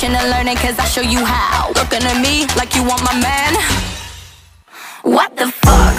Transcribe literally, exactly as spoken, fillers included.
watching and learning, cause I show you how. Looking at me like you want my man. What the fuck?